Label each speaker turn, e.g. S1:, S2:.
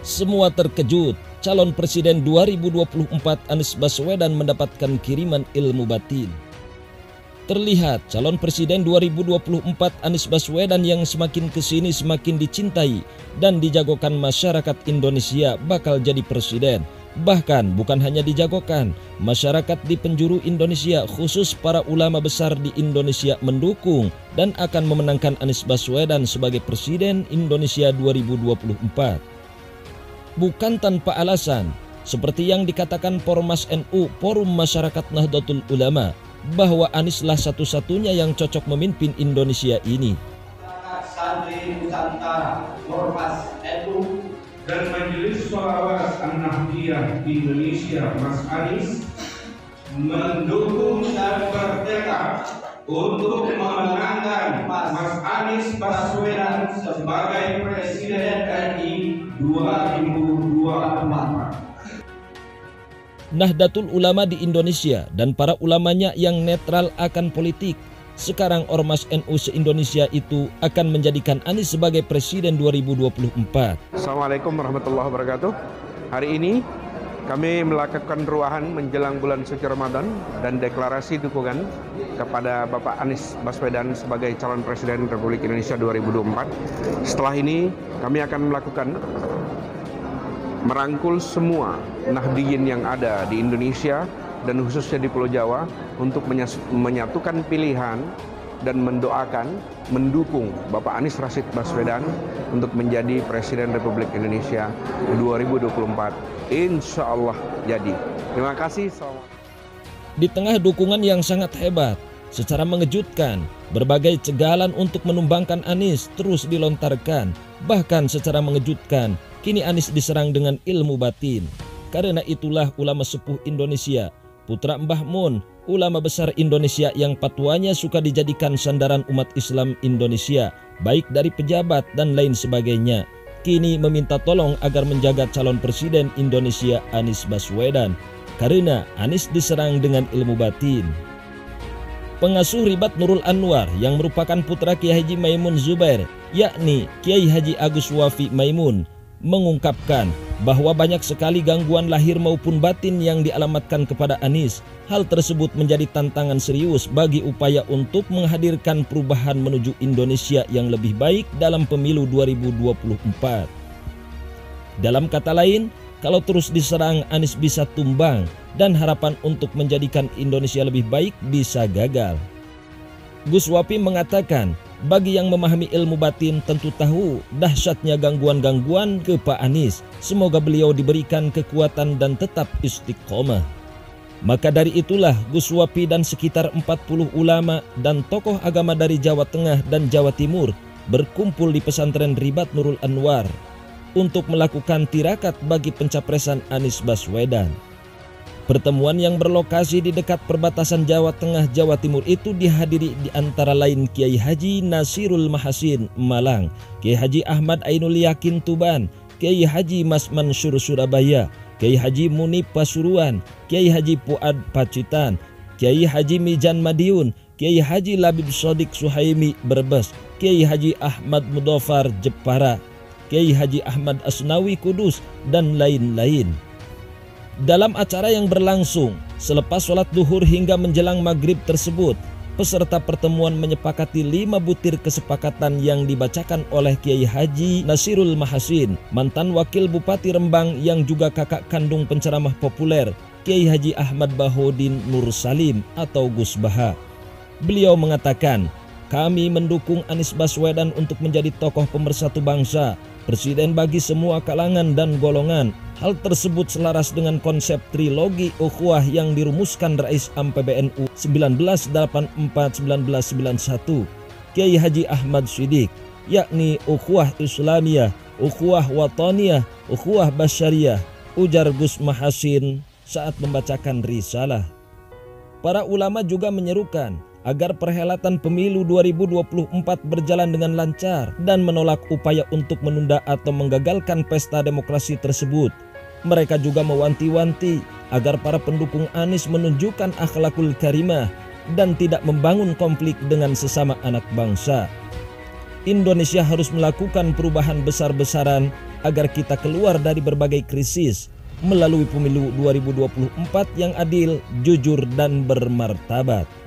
S1: Semua terkejut, calon presiden 2024 Anies Baswedan mendapatkan kiriman ilmu batin. Terlihat calon presiden 2024 Anies Baswedan yang semakin kesini semakin dicintai dan dijagokan masyarakat Indonesia bakal jadi presiden. Bahkan bukan hanya dijagokan, masyarakat di penjuru Indonesia khusus para ulama besar di Indonesia mendukung dan akan memenangkan Anies Baswedan sebagai presiden Indonesia 2024. Bukan tanpa alasan, seperti yang dikatakan Pormas NU, Forum Masyarakat Nahdlatul Ulama, bahwa Anieslah satu-satunya yang cocok memimpin Indonesia ini.
S2: Santri Nusantara, Pormas NU,
S3: dan Majelis Sholawat An-Nahdliyah Indonesia, Mas Anies,
S2: mendukung dan bertekad untuk memenangkan Mas Anies Baswedan sebagai Presiden RI 2024.
S1: Nahdlatul Ulama di Indonesia dan para ulamanya yang netral akan politik. Sekarang Ormas NU se-Indonesia itu akan menjadikan Anies sebagai Presiden 2024.
S4: Assalamualaikum warahmatullahi wabarakatuh. Hari ini kami melakukan ruahan menjelang bulan suci Ramadan dan deklarasi dukungan kepada Bapak Anies Baswedan sebagai calon Presiden Republik Indonesia 2024. Setelah ini kami akan melakukan merangkul semua Nahdliyin yang ada di Indonesia dan khususnya di Pulau Jawa untuk menyatukan pilihan dan mendoakan, mendukung Bapak Anies Rashid Baswedan untuk menjadi Presiden Republik Indonesia 2024. Insya Allah jadi. Terima kasih.
S1: Di tengah dukungan yang sangat hebat, secara mengejutkan, berbagai cegalan untuk menumbangkan Anies terus dilontarkan. Bahkan secara mengejutkan, kini Anies diserang dengan ilmu batin. Karena itulah ulama sepuh Indonesia, Putra Mbah Mun, ulama besar Indonesia yang fatwanya suka dijadikan sandaran umat Islam Indonesia, baik dari pejabat dan lain sebagainya, kini meminta tolong agar menjaga calon presiden Indonesia Anies Baswedan, karena Anies diserang dengan ilmu batin. Pengasuh Ribat Nurul Anwar yang merupakan putra Kiai Haji Maimun Zubair, yakni Kiai Haji Agus Wafi Maimun, mengungkapkan bahwa banyak sekali gangguan lahir maupun batin yang dialamatkan kepada Anies. Hal tersebut menjadi tantangan serius bagi upaya untuk menghadirkan perubahan menuju Indonesia yang lebih baik dalam pemilu 2024. Dalam kata lain, kalau terus diserang Anies bisa tumbang dan harapan untuk menjadikan Indonesia lebih baik bisa gagal. Gus Wapi mengatakan, bagi yang memahami ilmu batin tentu tahu dahsyatnya gangguan-gangguan ke Pak Anies. Semoga beliau diberikan kekuatan dan tetap istiqomah. Maka dari itulah Gus Wapi dan sekitar 40 ulama dan tokoh agama dari Jawa Tengah dan Jawa Timur berkumpul di pesantren Ribat Nurul Anwar untuk melakukan tirakat bagi pencapresan Anies Baswedan. Pertemuan yang berlokasi di dekat perbatasan Jawa Tengah Jawa Timur itu dihadiri di antara lain Kiai Haji Nasirul Mahasin Malang, Kiai Haji Ahmad Ainul Yakin Tuban, Kiai Haji Mas Mansur Surabaya, Kiai Haji Munib Pasuruan, Kiai Haji Puad Pacitan, Kiai Haji Mijan Madiun, Kiai Haji Labib Sodik Suhaimi Brebes, Kiai Haji Ahmad Mudofar Jepara, Kiai Haji Ahmad Asnawi Kudus, dan lain-lain. Dalam acara yang berlangsung selepas sholat duhur hingga menjelang maghrib tersebut, peserta pertemuan menyepakati 5 butir kesepakatan yang dibacakan oleh Kiai Haji Nasirul Mahasin, mantan wakil Bupati Rembang yang juga kakak kandung penceramah populer Kiai Haji Ahmad Bahodin Nur Salim atau Gus Baha. Beliau mengatakan, kami mendukung Anies Baswedan untuk menjadi tokoh pemersatu bangsa, presiden bagi semua kalangan dan golongan. Hal tersebut selaras dengan konsep trilogi ukhuwah yang dirumuskan Rais Am PBNU 1984-1991 Kiai Haji Ahmad Siddiq, yakni ukhuwah Islamiyah, ukhuwah Wataniyah, ukhuwah Basyariyah, ujar Gus Mahasin saat membacakan risalah. Para ulama juga menyerukan agar perhelatan pemilu 2024 berjalan dengan lancar dan menolak upaya untuk menunda atau menggagalkan pesta demokrasi tersebut. Mereka juga mewanti-wanti agar para pendukung Anies menunjukkan akhlakul karimah dan tidak membangun konflik dengan sesama anak bangsa. Indonesia harus melakukan perubahan besar-besaran agar kita keluar dari berbagai krisis melalui pemilu 2024 yang adil, jujur, dan bermartabat.